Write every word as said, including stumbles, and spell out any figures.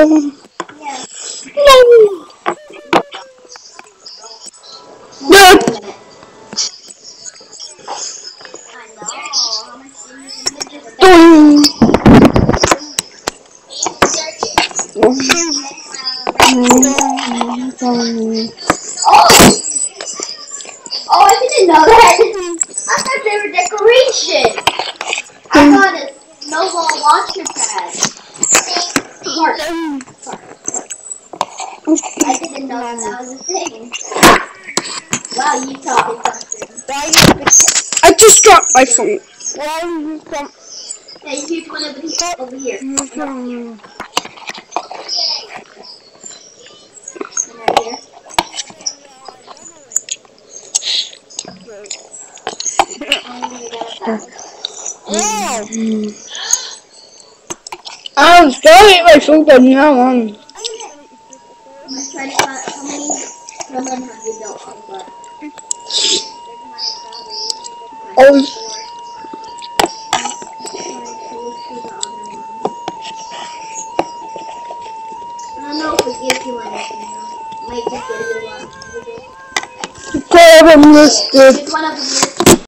No. Doing. Oh, I didn't know that. I thought they were decoration. I got a snowball launcher pad. Mark. I didn't know that was a thing. Wow, you talking something. I just dropped my phone. Hey, here's one of these over here. Over here. Right here. I was trying to eat my food, but now I'm. I'm gonna try to cut how many lemon have you built on the butt? Oh. I don't know if it gives you anything. It might just give you one. Grab him listed. It's one of the